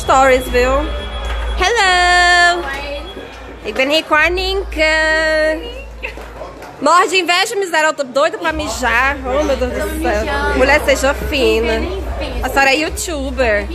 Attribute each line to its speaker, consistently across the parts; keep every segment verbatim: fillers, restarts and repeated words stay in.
Speaker 1: stories, viu? Hello! Ik ben recording. Morre de inveja, miserável. Tô doida pra mijar. Oh, meu Deus do céu. Mulher, seja fina. A senhora é youtuber.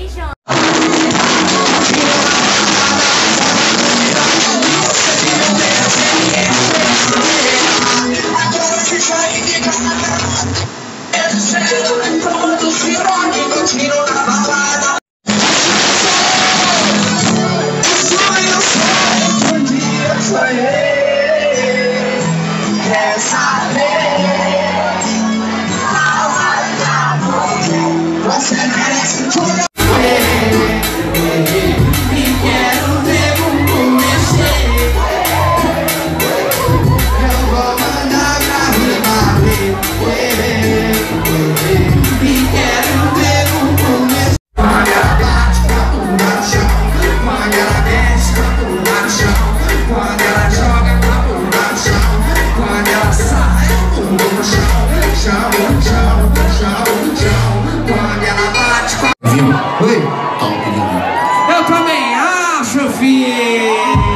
Speaker 2: Eu também acho, filho.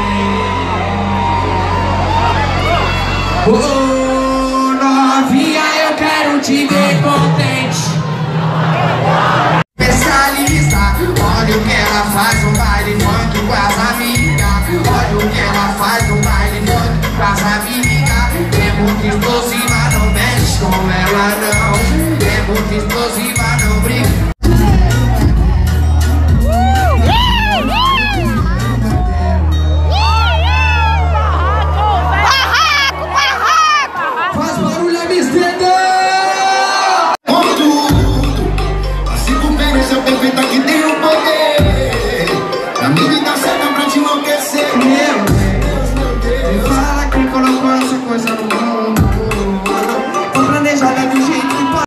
Speaker 2: Ô, novinha, eu quero te ver contente. Especialista, olha o que ela faz no baile funk com as amigas. Olha o que ela faz no baile funk com as amigas. É muito explosiva, não mexe com ela não. É muito